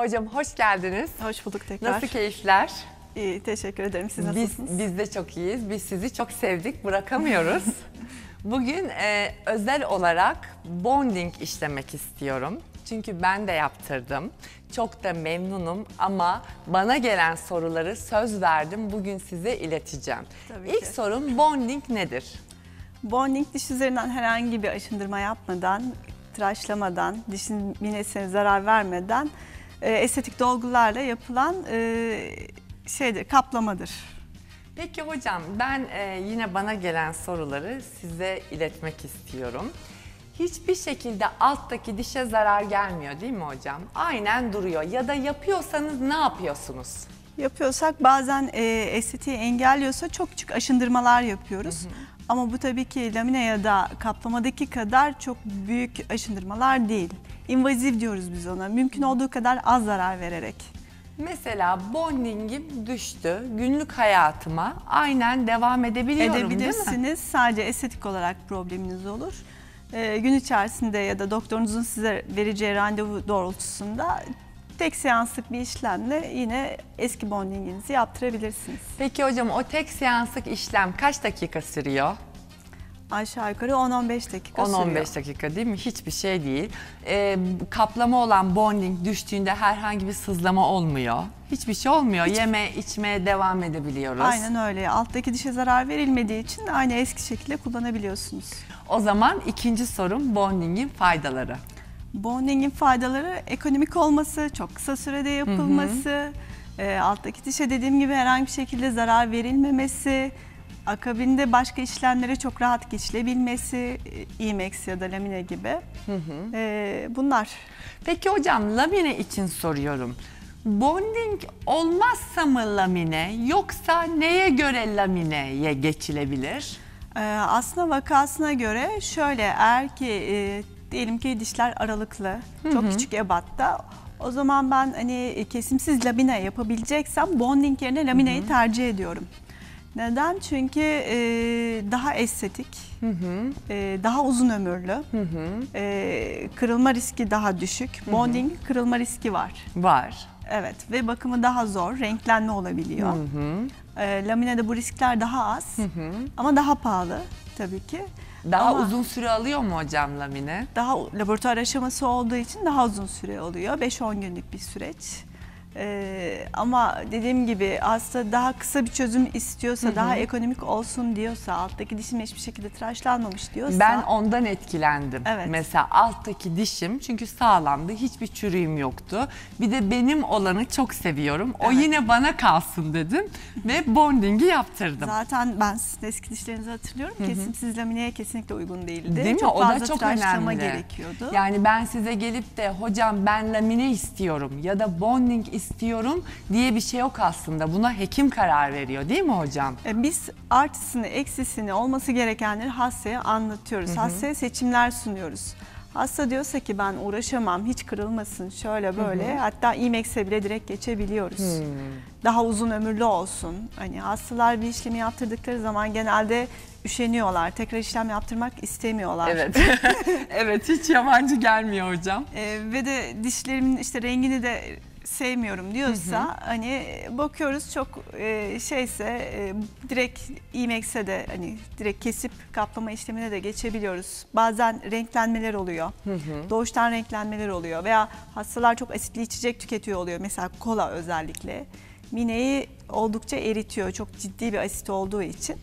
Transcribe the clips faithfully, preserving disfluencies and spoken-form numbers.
Hocam hoş geldiniz. Hoş bulduk tekrar. Nasıl keyifler? İyi, teşekkür ederim. Siz nasılsınız? Biz, biz de çok iyiyiz. Biz sizi çok sevdik, bırakamıyoruz. Bugün e, özel olarak bonding işlemek istiyorum. Çünkü ben de yaptırdım. Çok da memnunum ama bana gelen soruları söz verdim. Bugün size ileteceğim. Tabii İlk ki. sorum, bonding nedir? Bonding diş üzerinden herhangi bir aşındırma yapmadan, tıraşlamadan, dişin minesine zarar vermeden e, estetik dolgularla yapılan e, şeydir, kaplamadır. Peki hocam, ben e, yine bana gelen soruları size iletmek istiyorum. Hiçbir şekilde alttaki dişe zarar gelmiyor değil mi hocam? Aynen duruyor. Ya da yapıyorsanız ne yapıyorsunuz? Yapıyorsak bazen e, estetiği engelliyorsa çok küçük aşındırmalar yapıyoruz. Hı hı. Ama bu tabii ki lamine ya da kaplamadaki kadar çok büyük aşındırmalar değil. İnvaziv diyoruz biz ona. Mümkün olduğu kadar az zarar vererek. Mesela bondingim düştü. Günlük hayatıma aynen devam edebiliyorum değil mi? Edebilirsiniz. Sadece estetik olarak probleminiz olur. Ee, gün içerisinde ya da doktorunuzun size vereceği randevu doğrultusunda tek seanslık bir işlemle yine eski bondinginizi yaptırabilirsiniz. Peki hocam, o tek seanslık işlem kaç dakika sürüyor? Aşağı yukarı on on beş dakika sürüyor. on on beş dakika değil mi? Hiçbir şey değil. Ee, kaplama olan bonding düştüğünde herhangi bir sızlama olmuyor. Hiçbir şey olmuyor. Hiç... Yeme, içmeye devam edebiliyoruz. Aynen öyle. Alttaki dişe zarar verilmediği için aynı eski şekilde kullanabiliyorsunuz. O zaman ikinci sorum, bondingin faydaları. Bondingin faydaları ekonomik olması, çok kısa sürede yapılması, hı hı. E, alttaki dişe dediğim gibi herhangi bir şekilde zarar verilmemesi, akabinde başka işlemlere çok rahat geçilebilmesi, IMEX ya da lamine gibi. Hı hı. E, bunlar. Peki hocam, lamine için soruyorum. Bonding olmazsa mı lamine, yoksa neye göre lamineye geçilebilir? E, aslında vakasına göre şöyle, eğer ki e, diyelim ki dişler aralıklı, hı hı. çok küçük ebatta, o zaman ben hani kesimsiz lamine yapabileceksem bonding yerine lamineyi hı hı. tercih ediyorum. Neden? Çünkü e, daha estetik, hı hı. E, daha uzun ömürlü, hı hı. E, kırılma riski daha düşük. Bonding kırılma riski var. Var. Evet, ve bakımı daha zor, renklenme olabiliyor. Hı hı. E, laminede bu riskler daha az, hı hı. ama daha pahalı tabii ki. Daha ama uzun süre alıyor mu hocam lamine? Daha laboratuvar aşaması olduğu için daha uzun süre alıyor. beş on günlük bir süreç. Ee, ama dediğim gibi hasta daha kısa bir çözüm istiyorsa, hı hı. daha ekonomik olsun diyorsa, alttaki dişim hiçbir şekilde tıraşlanmamış diyorsa. Ben ondan etkilendim. Evet. Mesela alttaki dişim çünkü sağlamdı, hiçbir çürüğüm yoktu. Bir de benim olanı çok seviyorum. O evet. yine bana kalsın dedim ve bondingi yaptırdım. Zaten ben sizin eski dişlerinizi hatırlıyorum. Hı hı. Kesimsiz lamineye kesinlikle uygun değildi. Değil mi? Çok o fazla da çok tıraşlama önemli. gerekiyordu. Yani ben size gelip de hocam ben lamine istiyorum ya da bonding istiyorum diye bir şey yok aslında. Buna hekim karar veriyor değil mi hocam? Biz artısını, eksisini, olması gerekenleri hastaya anlatıyoruz. Hı hı. Hastaya seçimler sunuyoruz. Hasta diyorsa ki ben uğraşamam, hiç kırılmasın, şöyle böyle. Hı hı. Hatta IMEX'e bile direkt geçebiliyoruz. Hı. Daha uzun ömürlü olsun. Hani hastalar bir işlemi yaptırdıkları zaman genelde üşeniyorlar. Tekrar işlem yaptırmak istemiyorlar. Evet. Evet, hiç yabancı gelmiyor hocam. Ee, ve de dişlerimin işte rengini de sevmiyorum diyorsa, hı hı. hani bakıyoruz çok e, şeyse e, direkt IMEX'e de hani direkt kesip kaplama işlemine de geçebiliyoruz. Bazen renklenmeler oluyor. Hı hı. Doğuştan renklenmeler oluyor veya hastalar çok asitli içecek tüketiyor oluyor. Mesela kola özellikle. Mineyi oldukça eritiyor. Çok ciddi bir asit olduğu için.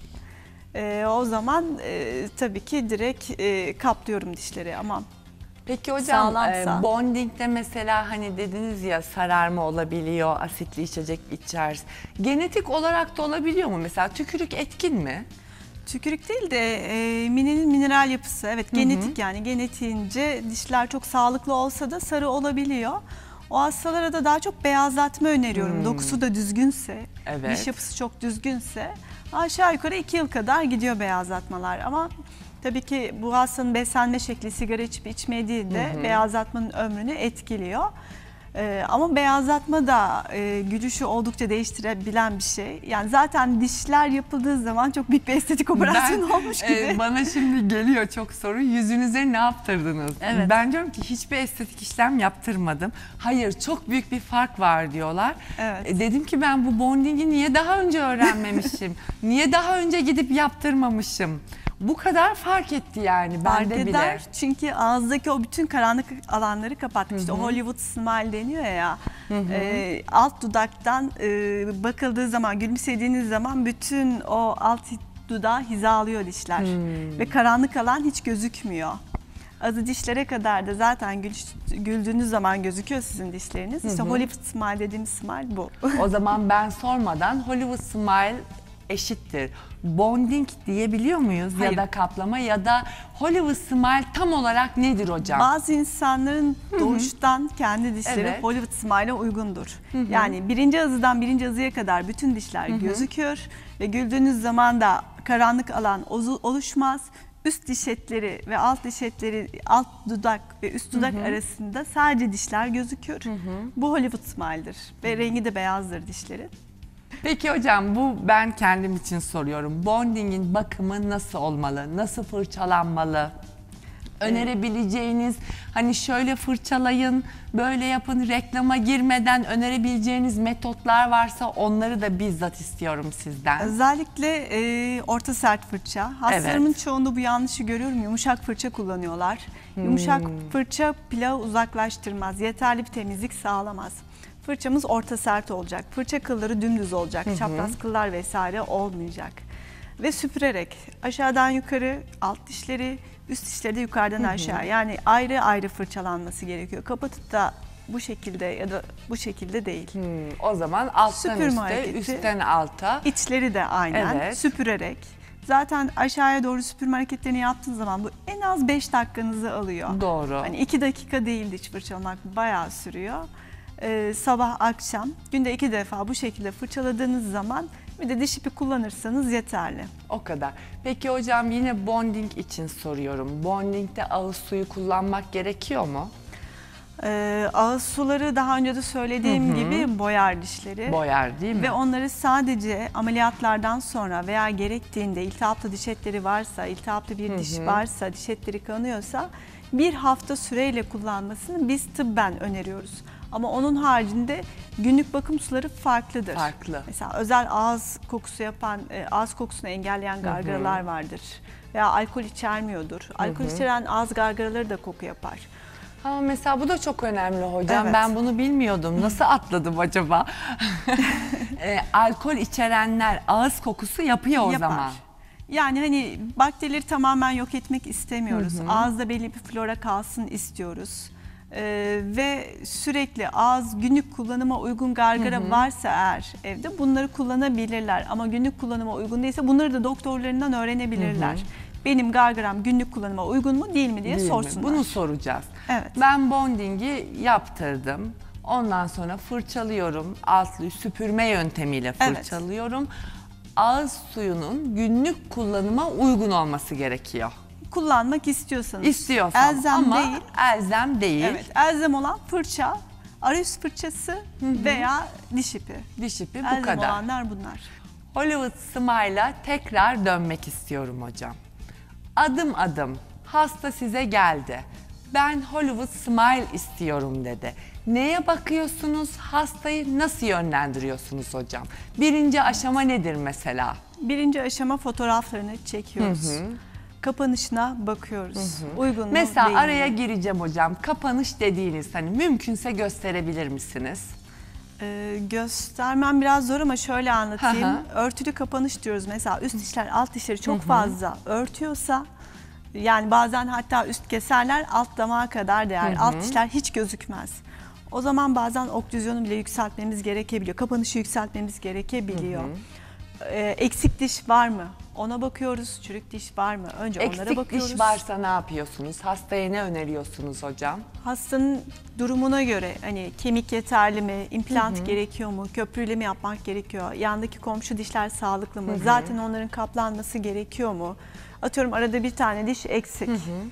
E, o zaman e, tabii ki direkt e, kaplıyorum dişleri ama peki hocam, e, bondingde mesela hani dediniz ya sararma olabiliyor, asitli içecek içer. Genetik olarak da olabiliyor mu? Mesela tükürük etkin mi? Tükürük değil de e, minenin mineral yapısı, evet genetik, hı hı. yani genetiğince dişler çok sağlıklı olsa da sarı olabiliyor. O hastalara da daha çok beyazlatma öneriyorum. Hmm. Dokusu da düzgünse, evet. diş yapısı çok düzgünse aşağı yukarı iki yıl kadar gidiyor beyazlatmalar ama tabii ki bu hastanın beslenme şekli sigara içip içmediği de hı hı. beyazlatmanın ömrünü etkiliyor. Ee, ama beyazlatma da e, gülüşü oldukça değiştirebilen bir şey. Yani zaten dişler yapıldığı zaman çok büyük bir estetik operasyon Ben, olmuş gibi. e, bana şimdi geliyor çok soru. Yüzünüze ne yaptırdınız? Evet. Ben diyorum ki hiçbir estetik işlem yaptırmadım. Hayır, çok büyük bir fark var diyorlar. Evet. E, dedim ki ben bu bondingi niye daha önce öğrenmemişim? Niye daha önce gidip yaptırmamışım? Bu kadar fark etti yani Fark bende bile. eder çünkü ağızdaki o bütün karanlık alanları kapatmış. İşte o Hollywood smile deniyor ya. E, alt dudaktan e, bakıldığı zaman, gülümsediğiniz zaman bütün o alt dudağı hizalıyor dişler. Hmm. Ve karanlık alan hiç gözükmüyor. Azı dişlere kadar da zaten gül, güldüğünüz zaman gözüküyor sizin dişleriniz. İşte Hollywood smile dediğimiz smile bu. O zaman ben sormadan Hollywood smile eşittir bonding diyebiliyor muyuz? Hayır. Ya da kaplama ya da Hollywood smile tam olarak nedir hocam? Bazı insanların doğuştan kendi dişleri Evet. Hollywood smile'e uygundur. Yani birinci ağızdan birinci ağızya kadar bütün dişler gözüküyor ve güldüğünüz zaman da karanlık alan ozu- oluşmaz. Üst diş etleri ve alt diş etleri, alt dudak ve üst dudak arasında sadece dişler gözüküyor. Bu Hollywood smile'dir ve rengi de beyazdır dişlerin. Peki hocam, bu ben kendim için soruyorum. Bondingin bakımı nasıl olmalı? Nasıl fırçalanmalı? Önerebileceğiniz, hani şöyle fırçalayın, böyle yapın, reklama girmeden önerebileceğiniz metotlar varsa onları da bizzat istiyorum sizden. Özellikle e, orta sert fırça. Hastalarımın Evet. çoğunda bu yanlışı görüyorum. Yumuşak fırça kullanıyorlar. Yumuşak fırça pilavı uzaklaştırmaz. Yeterli bir temizlik sağlamaz. Fırçamız orta sert olacak. Fırça kılları dümdüz olacak. Çapraz kıllar vesaire olmayacak. Ve süpürerek aşağıdan yukarı, alt dişleri, üst dişleri de yukarıdan aşağı. Yani ayrı ayrı fırçalanması gerekiyor. Kapatıp da bu şekilde ya da bu şekilde değil. Hmm, o zaman alttan Süpürme üste, hareketi. üstten alta. İçleri de aynen Evet. süpürerek. Zaten aşağıya doğru süpürme hareketlerini yaptığınız zaman bu en az beş dakikanızı alıyor. Doğru. Hani iki dakika değil diş fırçalamak, bayağı sürüyor. Ee, sabah akşam günde iki defa bu şekilde fırçaladığınız zaman bir de diş ipi kullanırsanız yeterli. O kadar. Peki hocam, yine bonding için soruyorum. Bondingde ağız suyu kullanmak gerekiyor mu? Ee, ağız suları daha önce de söylediğim gibi boyar dişleri. Boyar değil mi? Ve onları sadece ameliyatlardan sonra veya gerektiğinde iltihaplı diş etleri varsa, iltihaplı bir diş varsa, diş etleri kanıyorsa bir hafta süreyle kullanmasını biz tıbben öneriyoruz. Ama onun haricinde günlük bakım suları farklıdır. Farklı. Mesela özel ağız kokusu yapan, e, ağız kokusunu engelleyen gargaralar vardır. Veya alkol içermiyordur. Alkol içeren ağız gargaraları da koku yapar. Ama mesela bu da çok önemli hocam. Evet. Ben bunu bilmiyordum. Nasıl atladım acaba? e, alkol içerenler ağız kokusu yapıyor o Yapar. zaman. Yani hani bakterileri tamamen yok etmek istemiyoruz. Ağızda belli bir flora kalsın istiyoruz. Ee, ve sürekli ağız günlük kullanıma uygun gargara varsa eğer evde bunları kullanabilirler. Ama günlük kullanıma uygun değilse bunları da doktorlarından öğrenebilirler. Benim gargaram günlük kullanıma uygun mu değil mi diye Değil mi? sorsunlar. Bunu soracağız. Evet. Ben bondingi yaptırdım. Ondan sonra fırçalıyorum. Altlı süpürme yöntemiyle Evet. fırçalıyorum. Ağız suyunun günlük kullanıma uygun olması gerekiyor. Kullanmak istiyorsanız. İstiyorsam Elzem ama değil. elzem değil. Evet, elzem olan fırça, arayüz fırçası veya diş ipi. Diş ipi bu Elzem kadar. olanlar bunlar. Hollywood Smile'a tekrar dönmek istiyorum hocam. Adım adım hasta size geldi. Ben Hollywood Smile istiyorum dedi. Neye bakıyorsunuz? Hastayı nasıl yönlendiriyorsunuz hocam? Birinci aşama nedir mesela? Birinci aşama fotoğraflarını çekiyoruz. Kapanışına bakıyoruz. Uygun mu, Mesela değil mi? araya gireceğim hocam. Kapanış dediğiniz, hani mümkünse gösterebilir misiniz? Ee, göstermem biraz zor ama şöyle anlatayım. Hı Örtülü kapanış diyoruz. Mesela üst dişler, alt dişleri çok fazla örtüyorsa, yani bazen hatta üst keserler alt damağa kadar değer. Alt dişler hiç gözükmez. O zaman bazen oklüzyonu bile yükseltmemiz gerekebiliyor. Kapanışı yükseltmemiz gerekebiliyor. Ee, eksik diş var mı? Ona bakıyoruz. Çürük diş var mı? Önce onlara Eksik bakıyoruz. diş varsa ne yapıyorsunuz? Hastaya ne öneriyorsunuz hocam? Hastanın durumuna göre hani kemik yeterli mi, implant gerekiyor mu, köprüyle mi yapmak gerekiyor, yandaki komşu dişler sağlıklı mı, zaten onların kaplanması gerekiyor mu? Atıyorum arada bir tane diş eksik.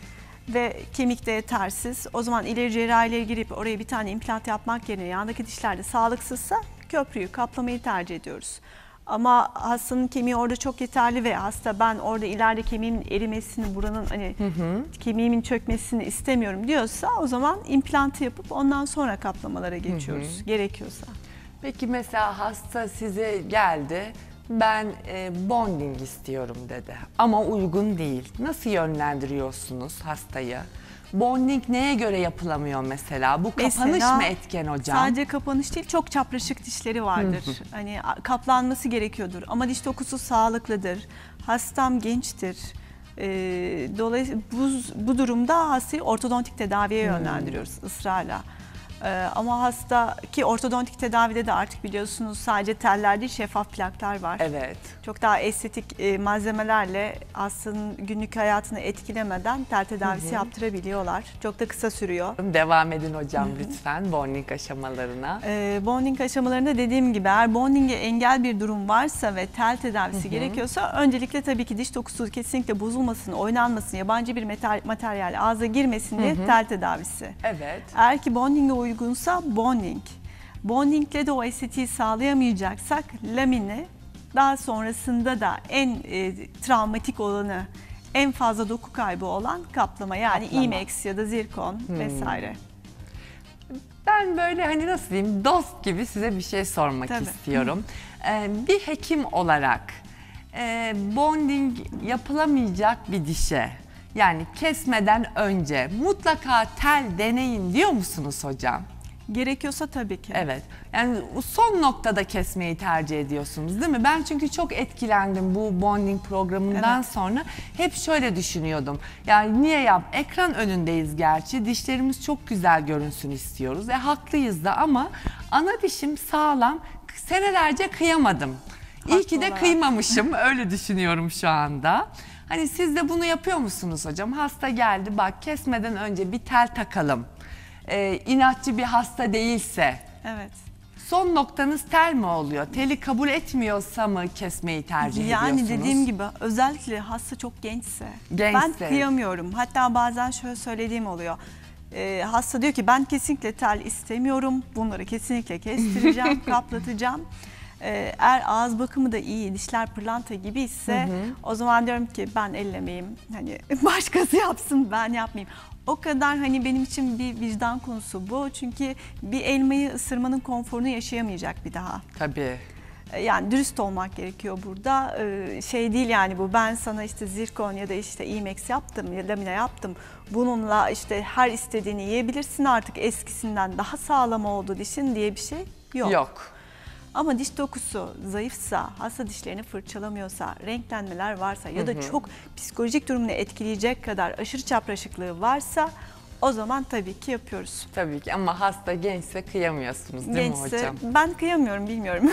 ve kemikte yetersiz. O zaman ileri cerrahiyle girip oraya bir tane implant yapmak yerine yandaki dişlerde sağlıksızsa köprüyü, kaplamayı tercih ediyoruz. Ama hastanın kemiği orada çok yeterli ve hasta ben orada ileride kemiğimin erimesini, buranın hani hı hı. kemiğimin çökmesini istemiyorum diyorsa o zaman implantı yapıp ondan sonra kaplamalara geçiyoruz hı hı. gerekiyorsa. Peki mesela hasta size geldi, ben e, bonding istiyorum dedi ama uygun değil. Nasıl yönlendiriyorsunuz hastayı? Bonding neye göre yapılamıyor mesela? Bu kapanış mesela, mı etken hocam? Sadece kapanış değil, çok çapraşık dişleri vardır. Hani kaplanması gerekiyordur ama diş dokusu sağlıklıdır. Hastam gençtir. Ee, dolayısıyla bu, bu durumda hastayı ortodontik tedaviye yönlendiriyoruz hmm. ısrarla. Ee, ama hasta ki ortodontik tedavide de artık biliyorsunuz sadece teller değil şeffaf plaklar var. Evet. Çok daha estetik e, malzemelerle hastanın günlük hayatını etkilemeden tel tedavisi hı hı. yaptırabiliyorlar. Çok da kısa sürüyor. Devam edin hocam hı hı. lütfen bonding aşamalarına. Ee, bonding aşamalarında dediğim gibi eğer bondinge engel bir durum varsa ve tel tedavisi hı hı. gerekiyorsa öncelikle tabii ki diş dokusu kesinlikle bozulmasın, oynanmasın, yabancı bir materyal ağza girmesin diye hı hı. tel tedavisi. Evet. Eğer ki bondinge uygunsa bonding. Bondingle de o estetiği sağlayamayacaksak lamine, daha sonrasında da en e, travmatik olanı, en fazla doku kaybı olan kaplama yani kaplama. IMEX ya da zirkon hmm. vesaire. Ben böyle hani nasıl diyeyim dost gibi size bir şey sormak Tabii. istiyorum. Ee, bir hekim olarak e, bonding yapılamayacak bir dişe yani kesmeden önce mutlaka tel deneyin diyor musunuz hocam? Gerekiyorsa tabii ki. Evet. Yani son noktada kesmeyi tercih ediyorsunuz değil mi? Ben çünkü çok etkilendim bu bonding programından evet. sonra. Hep şöyle düşünüyordum. Yani niye yap? Ekran önündeyiz gerçi. Dişlerimiz çok güzel görünsün istiyoruz. E haklıyız da ama ana dişim sağlam. Senelerce kıyamadım. İyi ki de kıymamışım. Öyle düşünüyorum şu anda. Hani siz de bunu yapıyor musunuz hocam? Hasta geldi bak kesmeden önce bir tel takalım. Ee, inatçı bir hasta değilse. Evet. Son noktanız tel mi oluyor? Teli kabul etmiyorsa mı kesmeyi tercih yani ediyorsunuz? Yani dediğim gibi özellikle hasta çok gençse. Gençse. Ben kıyamıyorum. Hatta bazen şöyle söylediğim oluyor. Ee, hasta diyor ki ben kesinlikle tel istemiyorum. Bunları kesinlikle kestireceğim, kaplatacağım. Ee, eğer ağız bakımı da iyi, dişler pırlanta gibi ise hı hı. o zaman diyorum ki ben ellemeyeyim. Hani başkası yapsın, ben yapmayayım. O kadar hani benim için bir vicdan konusu bu. Çünkü bir elmayı ısırmanın konforunu yaşayamayacak bir daha. Tabii. Yani dürüst olmak gerekiyor burada. Ee, şey değil yani bu ben sana işte zirkon ya da işte IMEX yaptım ya lamine yaptım. Bununla işte her istediğini yiyebilirsin artık eskisinden daha sağlam oldu dişin diye bir şey yok. Yok. Ama diş dokusu zayıfsa, hasta dişlerini fırçalamıyorsa, renklenmeler varsa ya da hı hı. çok psikolojik durumunu etkileyecek kadar aşırı çapraşıklığı varsa o zaman tabii ki yapıyoruz. Tabii ki ama hasta gençse kıyamıyorsunuz değil gençse, mi hocam? Ben kıyamıyorum bilmiyorum.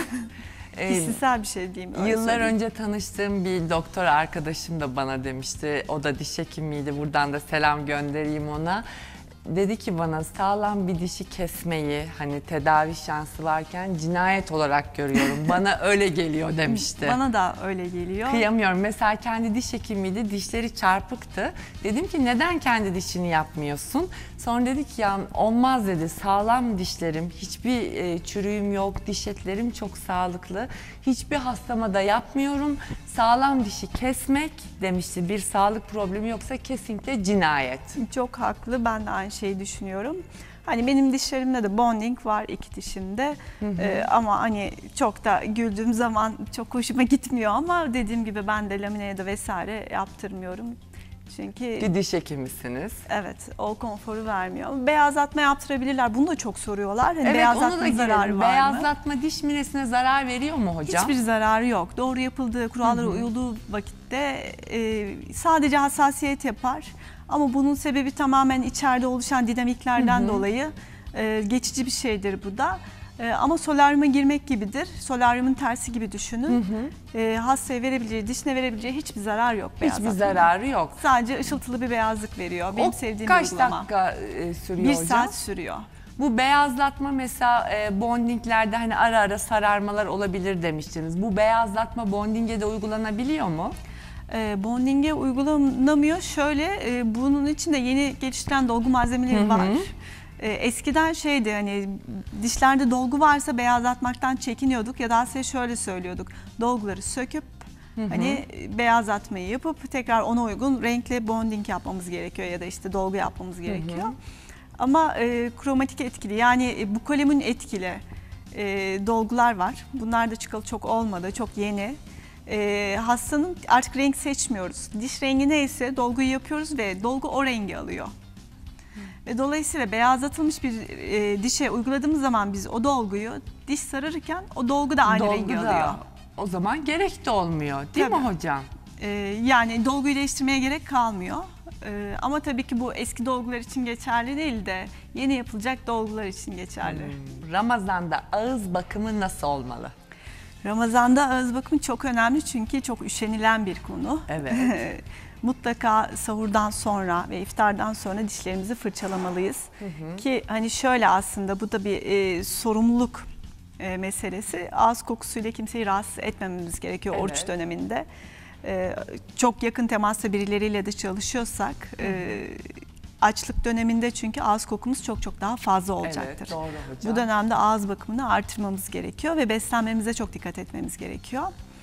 Kişisel bir şey diyeyim. Yıllar söyleyeyim. önce tanıştığım bir doktor arkadaşım da bana demişti. O da diş hekimiydi. Buradan da selam göndereyim ona. Dedi ki bana sağlam bir dişi kesmeyi hani tedavi şansı varken cinayet olarak görüyorum. Bana öyle geliyor demişti. Bana da öyle geliyor. Kıyamıyorum. Mesela kendi diş hekimiydi. Dişleri çarpıktı. Dedim ki neden kendi dişini yapmıyorsun? Sonra dedi ki ya olmaz dedi. Sağlam dişlerim, hiçbir e, çürüğüm yok. Diş etlerim çok sağlıklı. Hiçbir hastama da yapmıyorum. Sağlam dişi kesmek demişti. Bir sağlık problemi yoksa kesinlikle cinayet. Çok haklı. Ben de aynı şeyi düşünüyorum. Hani benim dişlerimde de bonding var iki dişimde hı hı. Ee, ama hani çok da güldüğüm zaman çok hoşuma gitmiyor ama dediğim gibi ben de lamine ya da vesaire yaptırmıyorum. Çünkü bir diş hekimisiniz. Evet, o konforu vermiyor. Beyazlatma yaptırabilirler. Bunu da çok soruyorlar. Hani evet, beyazlatma zararı var Beyazlatma mı? Diş minesine zarar veriyor mu hocam? Hiçbir zararı yok. Doğru yapıldığı, kurallara hı hı. uyulduğu vakitte e, sadece hassasiyet yapar. Ama bunun sebebi tamamen içeride oluşan dinamiklerden hı hı. dolayı e, geçici bir şeydir bu da. E, ama solaryuma girmek gibidir. Solaryumun tersi gibi düşünün. Hı hı. E, hastaya verebileceği, dişine verebileceği hiçbir zarar yok. Hiçbir zararı yok. Sadece ışıltılı bir beyazlık veriyor. Benim o sevdiğim kaç uygulama. dakika e, sürüyor bir hocam? Bir saat sürüyor. Bu beyazlatma mesela e, bondinglerde hani ara ara sararmalar olabilir demiştiniz. Bu beyazlatma bondinge de uygulanabiliyor mu? E, bonding'e uygulanamıyor. Şöyle e, bunun için de yeni geliştirilen dolgu malzemeleri Hı hı. var. E, eskiden şeydi, hani dişlerde dolgu varsa beyazlatmaktan çekiniyorduk ya da size şöyle söylüyorduk. Dolguları söküp Hı hı. hani beyazlatmayı yapıp tekrar ona uygun renkle bonding yapmamız gerekiyor ya da işte dolgu yapmamız gerekiyor. Hı hı. Ama e, kromatik etkili, yani e, bukalemin etkili e, dolgular var. Bunlar da çıkalı çok olmadı, çok yeni. E, hastanın artık renk seçmiyoruz. Diş rengi neyse dolguyu yapıyoruz ve dolgu o rengi alıyor. Ve dolayısıyla beyazlatılmış bir e, dişe uyguladığımız zaman biz o dolguyu, diş sararken o dolgu da aynı Dolgu rengi da, alıyor. O zaman gerek de olmuyor değil Tabii. mi hocam? E, yani dolguyu değiştirmeye gerek kalmıyor. E, ama tabii ki bu eski dolgular için geçerli değil de yeni yapılacak dolgular için geçerli. Hmm. Ramazan'da ağız bakımı nasıl olmalı? Ramazan'da ağız bakımı çok önemli çünkü çok üşenilen bir konu. Evet. Mutlaka sahurdan sonra ve iftardan sonra dişlerimizi fırçalamalıyız. Hı hı. Ki hani şöyle, aslında bu da bir e, sorumluluk e, meselesi. Ağız kokusuyla kimseyi rahatsız etmememiz gerekiyor, evet, oruç döneminde. E, çok yakın temasla birileriyle de çalışıyorsak e, açlık döneminde çünkü ağız kokumuz çok çok daha fazla olacaktır. Evet, doğru hocam. Bu dönemde ağız bakımını artırmamız gerekiyor ve beslenmemize çok dikkat etmemiz gerekiyor.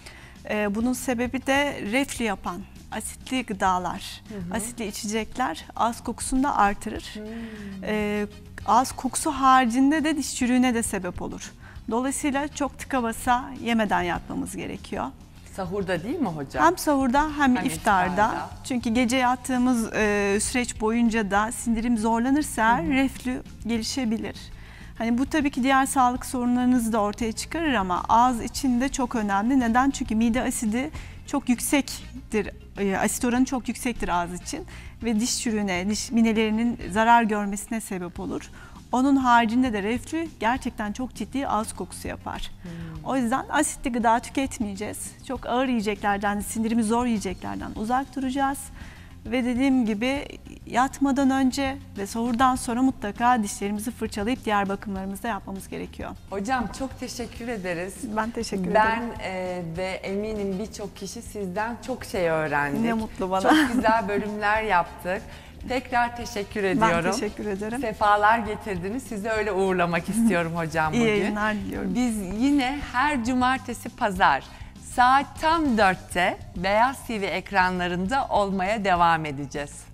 E, bunun sebebi de reflü yapan asitli gıdalar, hı hı. asitli içecekler ağız kokusunu da artırır. Hmm. Ee, ağız kokusu haricinde de diş çürüğüne de sebep olur. Dolayısıyla çok tıka basa yemeden yatmamız gerekiyor. Sahurda değil mi hocam? Hem sahurda hem, hem iftarda. iftarda. Çünkü gece yattığımız e, süreç boyunca da sindirim zorlanırsa hı hı. reflü gelişebilir. Hani bu tabii ki diğer sağlık sorunlarınızı da ortaya çıkarır ama ağız için de çok önemli. Neden? Çünkü mide asidi çok yüksektir. Asit oranı çok yüksektir ağız için ve diş çürüğüne, diş minelerinin zarar görmesine sebep olur. Onun haricinde de reflü gerçekten çok ciddi ağız kokusu yapar. Hmm. O yüzden asitli gıda tüketmeyeceğiz. Çok ağır yiyeceklerden, sindirimi zor yiyeceklerden uzak duracağız. Ve dediğim gibi yatmadan önce ve sahurdan sonra mutlaka dişlerimizi fırçalayıp diğer bakımlarımızı da yapmamız gerekiyor. Hocam çok teşekkür ederiz. Ben teşekkür ben, ederim. Ben e, ve eminim birçok kişi sizden çok şey öğrendik. Ne mutlu bana. Çok güzel bölümler yaptık. Tekrar teşekkür ediyorum. Ben teşekkür ederim. Sefalar getirdiniz. Sizi öyle uğurlamak istiyorum hocam bugün. İyi yayınlar diliyorum. Biz yine her cumartesi pazar saat tam dörtte Beyaz T V ekranlarında olmaya devam edeceğiz.